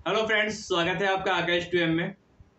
Hello friends, स्वागत है आपका आकाश 2M में।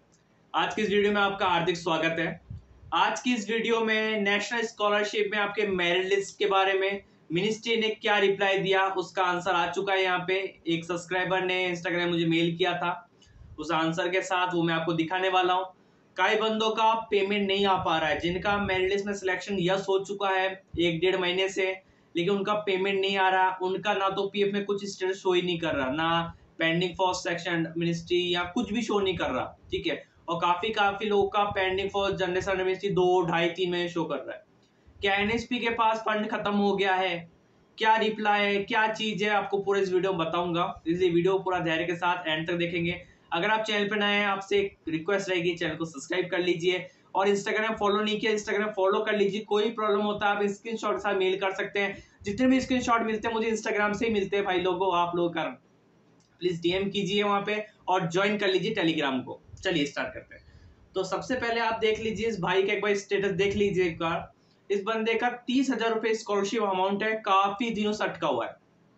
आज की इस वीडियो में आपका हार्दिक स्वागत है। आज की इस वीडियो में नेशनल स्कॉलरशिप में आपके मेरिट लिस्ट के बारे में मिनिस्ट्री ने क्या रिप्लाई दिया उसका आंसर आ चुका है। यहाँ पे एक सब्सक्राइबर ने इंस्टाग्राम मुझे मेल किया था, उस आंसर के साथ वो मैं आपको दिखाने वाला हूँ। कई बंदों का पेमेंट नहीं आ पा रहा है, जिनका मेरिट लिस्ट में सिलेक्शन यस हो चुका है 1-1.5 महीने से, लेकिन उनका पेमेंट नहीं आ रहा। उनका ना तो पीएफ में कुछ स्टेटस शो ही नहीं कर रहा, ना पेंडिंग फॉर सेक्शन मिनिस्ट्री या कुछ भी शो नहीं कर रहा। ठीक है, और काफी लोगों का पेंडिंग फॉर जनरेशन मिनिस्ट्री 2-2.5-3 महीने शो कर रहा है। क्या एनएसपी के पास फंड खत्म हो गया है? क्या रिप्लाई है, क्या चीज है, आपको पूरे इस वीडियो में बताऊंगा। इसलिए वीडियो पूरा धैर्य के साथ एंड तक देखेंगे। अगर आप चैनल पर नए हैं, आपसे एक रिक्वेस्ट रहेगी, चैनल को सब्सक्राइब कर लीजिए और इंस्टाग्राम फॉलो नहीं किया, इंस्टाग्राम फॉलो कर लीजिए। कोई प्रॉब्लम होता है आप स्क्रीनशॉट के साथ मेल कर सकते हैं। जितने भी स्क्रीनशॉट मिलते हैं मुझे इंस्टाग्राम से ही मिलते हैं भाई लोगों, आप लोगों का प्लीज डीएम कीजिए वहां पे और ज्वाइन कर लीजिए टेलीग्राम को। चलिए स्टार्ट करते हैं। तो सबसे पहले आप देख लीजिए इस भाई का एक बार स्टेटस देख लीजिए एक बार। इस बंदे का 30,000 रुपए स्कॉलरशिप अमाउंट है, काफी दिनों से अटका हुआ है,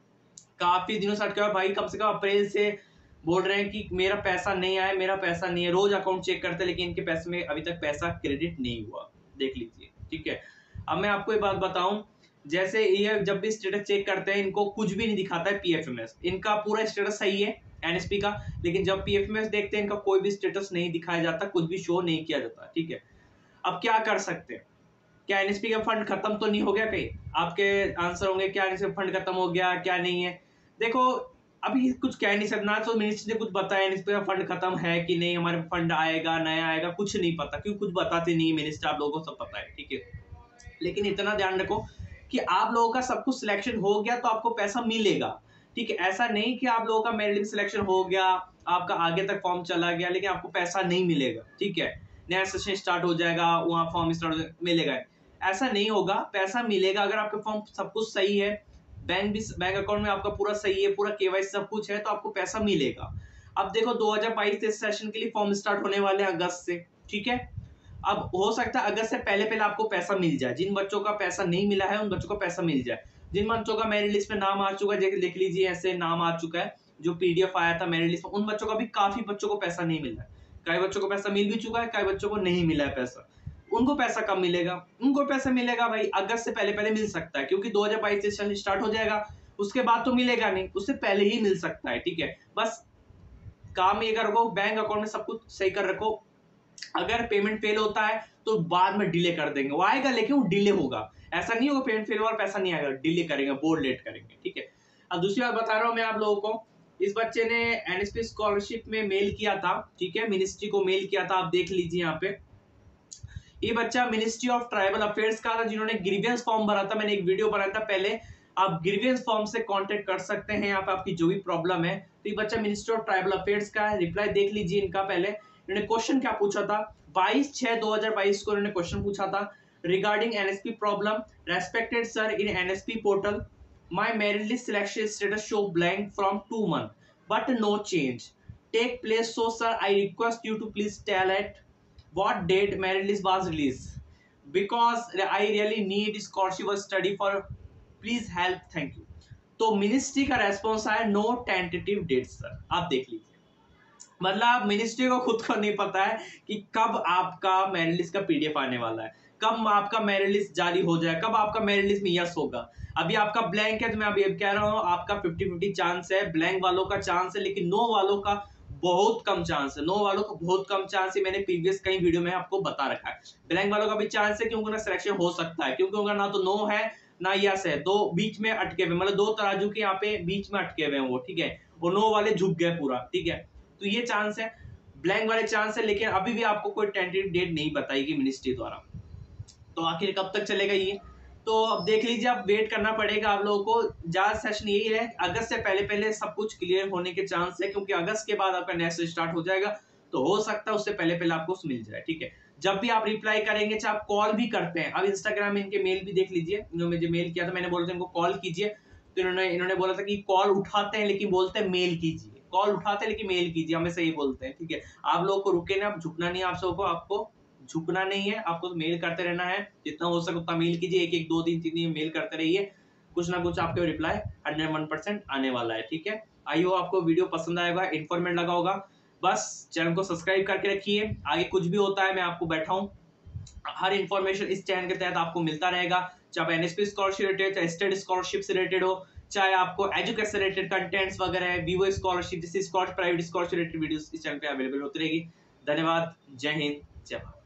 काफी दिनों से अटका हुआ है भाई। कम से कम अप्रैल से बोल रहे हैं कि मेरा पैसा नहीं आया, मेरा पैसा नहीं है। रोज अकाउंट चेक करते हैं लेकिन इनके पैसे में अभी तक पैसा क्रेडिट नहीं हुआ। देख लीजिए, ठीक है। अब मैं आपको एक बात बताऊं, जैसे ये जब भी स्टेटस चेक करते हैं इनको कुछ भी नहीं दिखाता है पीएफएमएस, इनका पूरा स्टेटस सही है एनएसपी का, लेकिन जब पीएफएमएस देखते हैं इनका कोई भी स्टेटस नहीं दिखाया जाता, कुछ भी शो नहीं किया जाता। ठीक है, अब क्या कर सकते हैं? क्या एनएसपी का फंड खत्म तो नहीं हो गया? कहीं आपके आंसर होंगे क्या एनएसपी फंड खत्म हो गया, क्या नहीं है। देखो, अभी कुछ कह नहीं सकना, तो मिनिस्ट्री ने कुछ बताया एनएसपी का फंड खत्म है कि नहीं, हमारे फंड आएगा नया आएगा, कुछ नहीं पता, क्यों कुछ बताते नहीं मिनिस्टर, आप लोगों को सब पता है। ठीक है, लेकिन इतना ध्यान रखो कि आप लोगों का सब कुछ सिलेक्शन हो गया तो आपको पैसा मिलेगा। ठीक है, ऐसा नहीं कि आप लोगों का मेरिट सिलेक्शन हो गया, आपका आगे तक फॉर्म चला गया लेकिन आपको पैसा नहीं मिलेगा। ठीक है, नया सेशन स्टार्ट हो जाएगा, वहां फॉर्म स्टार्ट मिलेगा, ऐसा नहीं होगा। पैसा मिलेगा अगर आपका फॉर्म सब कुछ सही है, बैंक अकाउंट में आपका पूरा सही है, पूरा केवाईसी सब कुछ है, तो आपको पैसा मिलेगा। अब देखो 2022 सेशन के लिए फॉर्म स्टार्ट होने वाले हैं अगस्त से। ठीक है, अब हो सकता है अगस्त से पहले पहले आपको पैसा मिल जाए। जिन बच्चों का पैसा नहीं मिला है उन बच्चों को पैसा मिल जाए। जिन बच्चों का मेरिट लिस्ट में नाम आ चुका है, देख लीजिए ऐसे नाम आ चुका है, जो पीडीएफ आया था मेरिट लिस्ट में, उन बच्चों का भी काफी बच्चों को पैसा नहीं मिला है। कई बच्चों को पैसा मिल भी चुका है, कई बच्चों को नहीं मिला है पैसा। उनको पैसा कब मिलेगा? उनको पैसा मिलेगा भाई अगस्त से पहले पहले मिल सकता है, क्योंकि 2022 सेशन स्टार्ट हो जाएगा, उसके बाद तो मिलेगा नहीं, उससे पहले ही मिल सकता है। ठीक है, बस काम ये कर रखो, बैंक अकाउंट में सब कुछ सही कर रखो। अगर पेमेंट फेल होता है तो बाद में डिले कर देंगे, वो आएगा लेकिन वो डिले होगा। ऐसा नहीं होगा पेमेंट फेल हुआ और पैसा नहीं आएगा, डिले करेंगे, बोर्ड लेट करेंगे। ठीक है, अब दूसरी बात बता रहा हूं मैं आप लोगों को। इस बच्चे ने एनएसपी स्कॉलरशिप में मेल किया था, ठीक है, मिनिस्ट्री को मेल किया था, आप देख लीजिए यहाँ पे। ये बच्चा मिनिस्ट्री ऑफ ट्राइबल अफेयर्स का था, जिन्होंने ग्रीवियंस फॉर्म भरा था। मैंने एक वीडियो बनाया था पहले, आप ग्रीवियंस फॉर्म से कांटेक्ट कर सकते हैं यहाँ पे, आपकी जो भी प्रॉब्लम है। तो ये बच्चा मिनिस्ट्री ऑफ ट्राइबल अफेयर्स का है, रिप्लाई देख लीजिए इनका। पहले इन्होंने क्वेश्चन क्या पूछा था, 22/6/2022 को इन्होंने क्वेश्चन पूछा था, regarding NSP problem, respected sir, in NSP portal my merit list selection status show blank from 2 months but no change take place, so sir I request you to please tell at what date merit list was released, because I really need scholarship or study for, please help, thank you। तो ministry का response आया, no tentative date sir. आप देख लीजिए, मतलब ministry को खुद को नहीं पता है कि कब आपका मेरिट लिस्ट का पीडीएफ आने वाला है, कब आपका मेरिट लिस्ट जारी हो जाए, कब आपका मेरिट लिस्ट में यस होगा। अभी आपका ब्लैंक है, तो मैं अभी कह रहा हूँ आपका 50-50 चांस है, ब्लैंक वालों का चांस है, लेकिन नो वालों का बहुत कम चांस है। नो वालों का बहुत कम चांस है, मैंने प्रीवियस कई वीडियो में आपको बता रखा है। ब्लैंक वालों का भी चांस है, क्योंकि उनका सिलेक्शन हो सकता है, क्योंकि उनका ना तो नो है ना यस है, दो बीच में अटके हुए, मतलब 2 तराजू के यहाँ पे बीच में अटके हुए हैं वो। ठीक है, वो नो वाले झुक गए पूरा। ठीक है, तो ये चांस है, ब्लैंक वाले चांस है, लेकिन अभी भी आपको कोई टेंटेटिव डेट नहीं बताई मिनिस्ट्री द्वारा। तो आखिर कब तक चलेगा ये, तो अब देख लीजिए, आप वेट करना पड़ेगा आप लोगों को। ज्यादा सेशन यही है, अगस्त से पहले पहले सब कुछ क्लियर होने के चांस है, क्योंकि अगस्त के बाद आपका नेक्स्ट स्टार्ट हो जाएगा, तो हो सकता है उससे पहले पहले आपको मिल जाए। ठीक है, जब भी आप रिप्लाई करेंगे, चाहे आप कॉल भी करते हैं, अब इंस्टाग्राम में इनके मेल भी देख लीजिए, इन्होंने मुझे मेल किया था, मैंने बोला था इनको कॉल कीजिए, तो इन्होंने बोला था कि कॉल उठाते हैं लेकिन बोलते हैं मेल कीजिए, कॉल उठाते हैं लेकिन मेल कीजिए, हमें सही बोलते हैं। ठीक है, आप लोगों को रुके ना, आप झुकना नहीं, आप सबको आपको झुकना नहीं है, आपको तो मेल करते रहना है, जितना हो सके उतना मेल कीजिए, 1-1 2-3 3 मेल करते रहिए, कुछ ना कुछ आपके रिप्लाई 101% आने वाला है। ठीक है, आई हो आपको वीडियो पसंद आएगा, इन्फॉर्मेटिव लगा होगा। बस चैनल को सब्सक्राइब करके रखिए, आगे कुछ भी होता है मैं आपको बैठा हूँ, हर इन्फॉर्मेशन इस चैनल के तहत आपको मिलता रहेगा, चाहे आप एनएसपी स्कॉलरशिप रिलेटेड, चाहे स्टडी स्कॉलरशिप से रिलेटेड हो, चाहे आपको एजुकेशन रिलेटेड कंटेंट्स वगैरह है, वीवो स्कॉलरशिप, जैसे scholar private scholarship related videos इस चैनल पे अवेलेबल होती रहेगी। धन्यवाद, जय हिंद, जय भारत।